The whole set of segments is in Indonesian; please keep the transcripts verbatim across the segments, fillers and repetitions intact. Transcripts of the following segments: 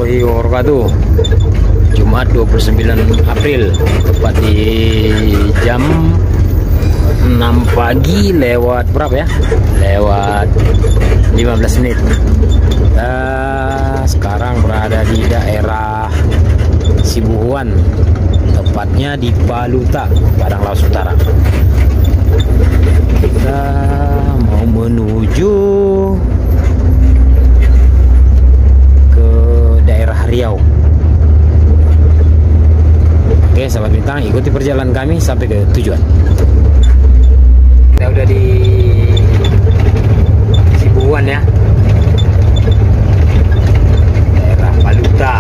warahmatullahi wabarakatuh. Jumat dua puluh sembilan April, tepat di jam enam pagi lewat berapa ya? Lewat lima belas menit. Kita sekarang berada di daerah Sibuhuan, tepatnya di Paluta, Padang Lawas Utara. Kita mau menuju ke daerah Riau. Oke sahabat bintang, ikuti perjalanan kami sampai ke tujuan. Kita udah di Sibuhuan ya, daerah Paluta.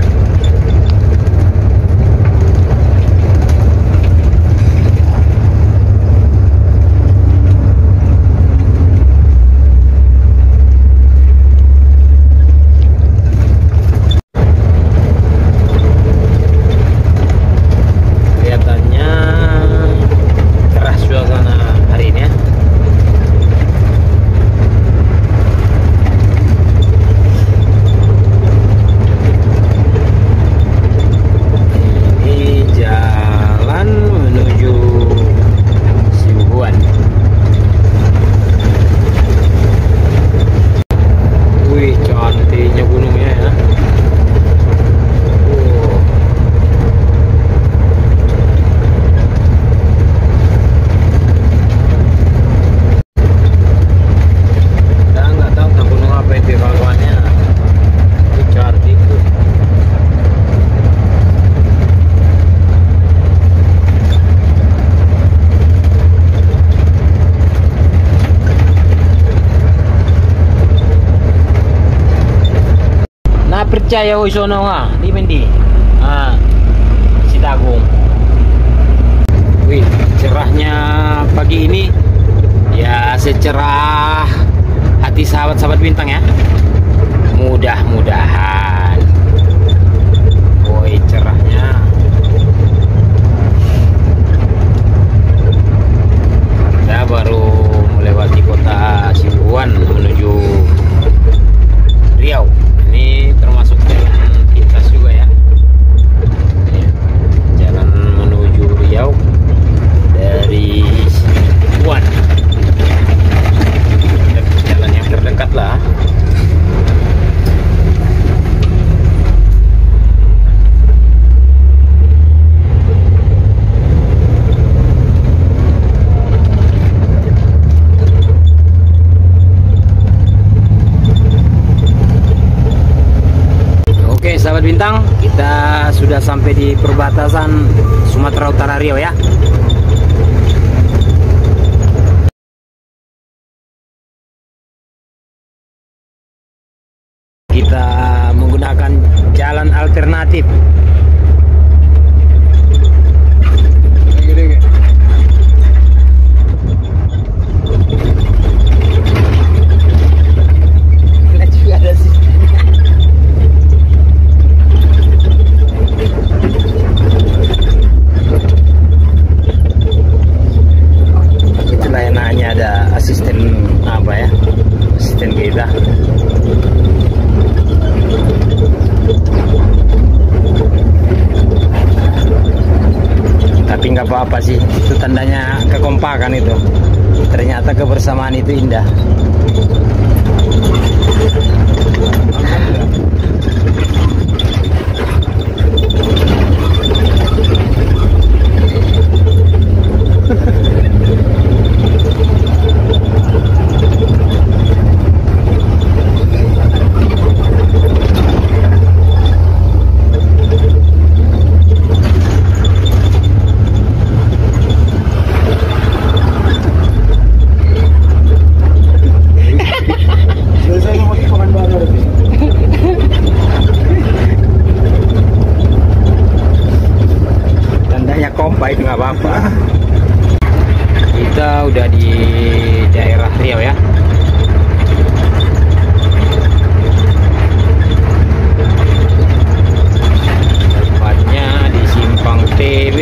Percaya oi sono ha, di mendi. Ah, Sitagung. Wih, cerahnya pagi ini ya, secerah hati sahabat-sahabat bintang ya. Mudah-mudahan. Woi, cerahnya. Kita baru melewati kota Sibuhuan menuju Riau. Ini termasuk jalan pintas juga ya, jalan menuju Riau dari Sibuhuan, jalan yang terdekat lah. Sahabat bintang, kita sudah sampai di perbatasan Sumatera Utara Riau ya. Kita menggunakan jalan alternatif. Nggak apa-apa sih, itu tandanya kekompakan itu. Ternyata kebersamaan itu indah. Baik, nggak apa-apa. Kita udah di daerah Riau ya. Tepatnya di Simpang T B.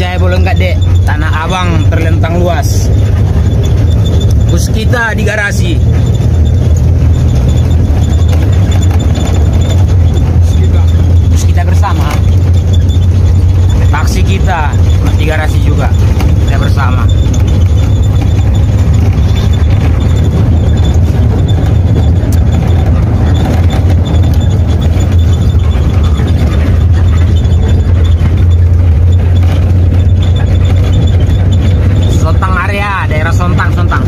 Iya, boleh nggak dek? Tanah Abang terlentang luas. Bus kita di garasi. Bus kita bersama. Taksi kita di garasi juga. Kita bersama. Sontang area, daerah Sontang, Sontang.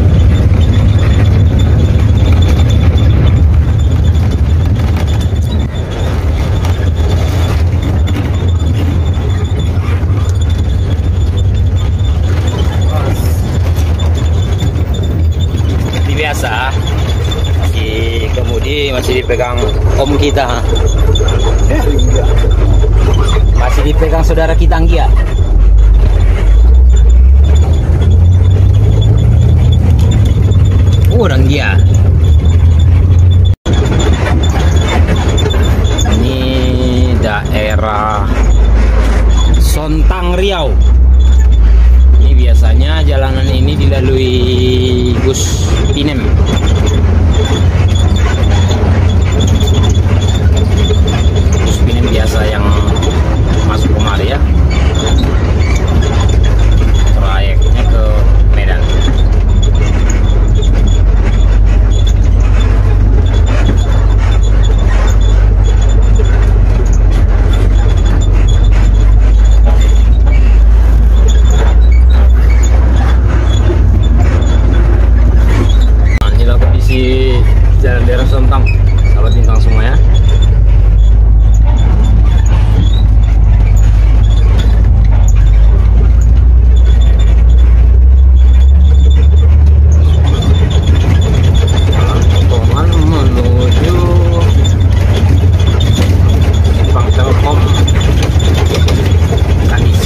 Seperti biasa, masih kemudi masih dipegang om kita, masih dipegang saudara kita Anggia. Orang dia. Ini daerah Sontang Riau. Ini biasanya jalanan ini dilalui bus Pinem. Bus Pinem biasa yang masuk kemari ya. Trayeknya ke Medan. Jalan daerah Sontang, sahabat bintang semua ya. Potongan menuju Bank Telkom Kadis.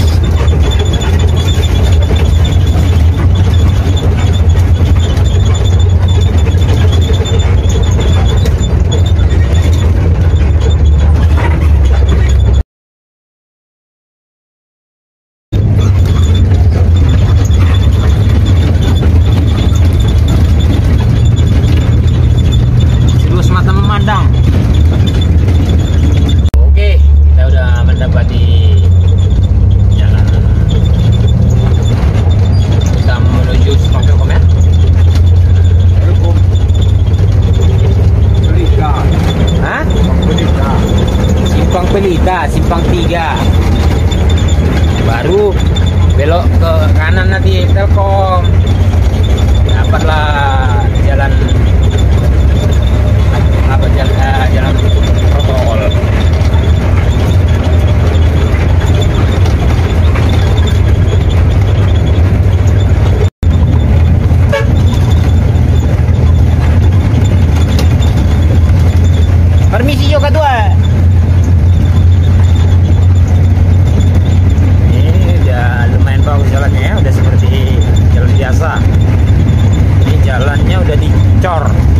Oke, kita udah mendapati jalan kita menuju Simpang Telkom ya. Pelita. Hah? Pelita. Simpang Pelita, Simpang tiga. Baru belok ke kanan nanti Telkom. Dapatlah jalan apa jalan, uh, jalan protokol. Permisi juga tua. Ini udah lumayan bagus jalannya ya, udah seperti jalan biasa. Ini jalannya udah dicor.